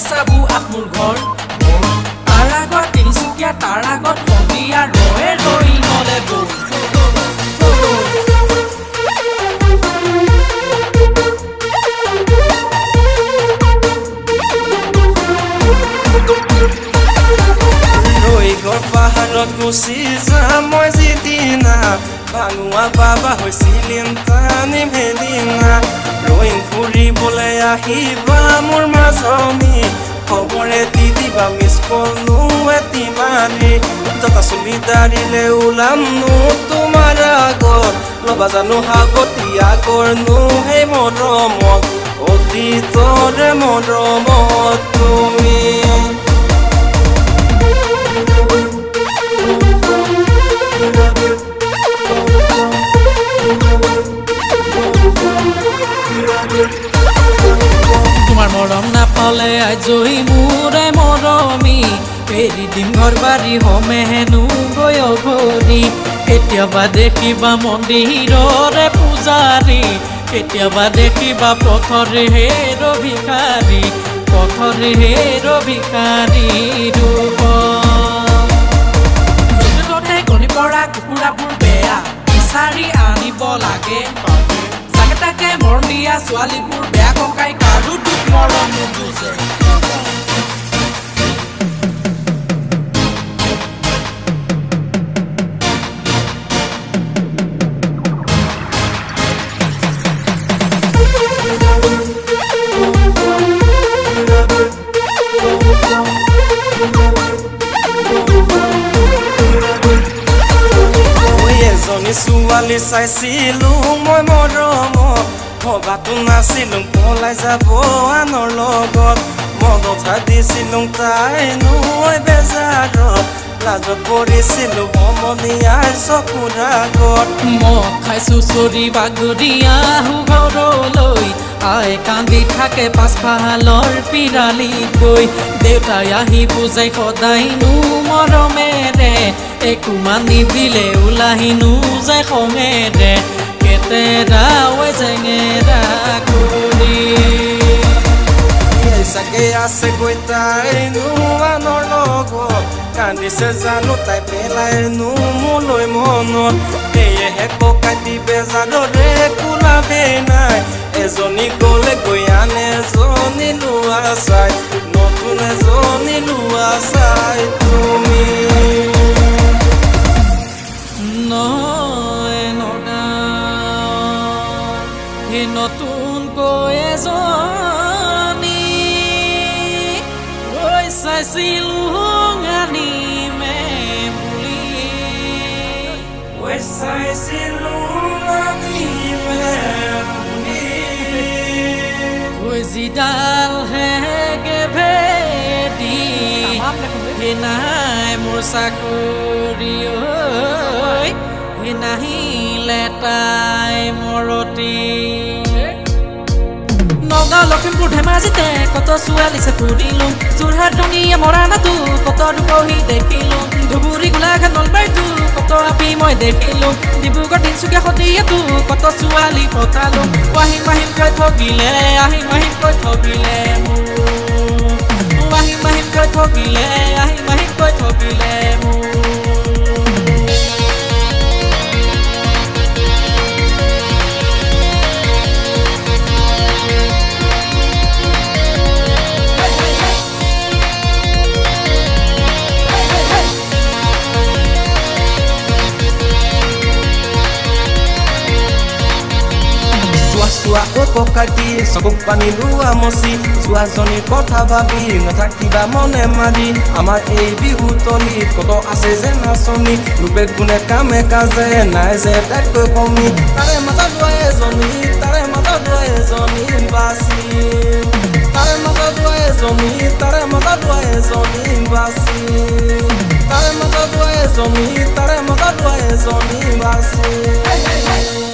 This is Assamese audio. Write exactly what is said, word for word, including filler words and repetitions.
চাবু আত্মুৰ ঘৰ তাৰ আগত তিনিচুকীয়া তাৰ আগত সন্ধিয়া ৰয়ে ৰৈ নলে গ'ল পাহাৰত গুচি যাম মই যিদিনা ভাঙোৱা বাবা হৈছিলিম টানি ভেদিনা ৰৈং ফুৰিবলৈ আহিবা মোৰ মাজনী খবৰে দি দিবা মিছ কলো এটিমানি জতা চুলি দাৰিলে ওলামনো তোমাৰ আগত ল'বা জানো হাগতীয়া কৰনো সেই মৰমত অতীতৰে মৰমত তুমি তোমাৰ মৰম নাপালে আজৰি মোৰে মৰমী এৰি দিম ঘৰ বাৰী হমে হেনো গৈ ঘৰি কেতিয়াবা দেখিবা মন্দিৰৰে পূজাৰী কেতিয়াবা দেখিবা পথৰে হেৰ ভিখাৰী পথৰে হেৰ ভিখাৰী ৰূপ য'তে গণি পৰা কুকুৰাবোৰ বেয়া বিচাৰি আনিব লাগে জাকে তাকে মৰম দিয়া ছোৱালীবোৰ বেয়া ককাই কাৰো দুখ মৰম নুবুজে ছোৱালী চাইছিলো মই মৰম ভবাতো নাছিলো পলাই যাব আনৰ লগত মদত দিছিলো তাই নৈ বেজাৰত লাজত পৰিছিলো সমনীয়াৰ চকুৰ আগত মদ খাইছো চৰি বাগৰি আহো ঘৰলৈ আই কান্দি থাকে পাছফালৰ পিৰালি গৈ দেউতাই আহি বুজাই সদায়নো মৰমেৰে একো মানি দিলে ওলাহিনো যায় খঙেৰে কেতেৰা ঐ জেঙেৰা কৰি চাগে আছে গৈ তাইনো আনৰ লগত কান্দিছে জানো তাই পেলাইনো মোলৈ মনত সেয়েহে ককাই দি বেজাৰৰে কোলাবে নাই এজনী গ'লে গৈ আন এজনী লোৱা চাই নতুন এজনী লোৱা চাই তুমি নতুনকৈ এজনী ঐ চাইছিলো আনিমে বুলি ঐ চাইছিলো আনিমে বুলি ঐ যিডাল হেগে ভেদি হে নাই মোৰ চাকৰি ঐ হে নাহিলে তাই মৰতি নগাঁও লখিমপুৰ ধেমাজিতে কত ছোৱালীছে ফুৰিলো যোৰহাট টঙিয়া মৰাণাতো কত ৰূপহী দেখিলো ধুবুৰী গোলাঘাট নলবাৰীতো কত আপি মই দেখিলো ডিব্ৰুগড় তিনিচুকীয়া সদীয়াতো কত ছোৱালী পতালো আহিম আহিমকৈ ঠগিলে আহিম আহিমকৈ ঠগিলে মোক আহিম আহিমকৈ ঠগিলে আহিম আহিমকৈ ঠগিলে মোক চোৱা ও ককাটি চকুক পানী লোৱা মচি ছোৱালীজনীৰ কথা ভাবি নাথাকিবা মনে মাৰি আমাৰ এই বিহুতলিত কত আছে যে নাচনী ৰূপে গুণে কামে কাজে নাই যে তাইতকৈ কমি তাৰে মাজত লোৱা এজনী তাৰে মাজত লোৱা এজনী বাচি তাৰে মাজত লোৱা এজনী তাৰে মাজত লোৱা এজনী বাচি তাৰে মাজত লোৱা এজনী তাৰে মাজত লোৱা এজনী বাচি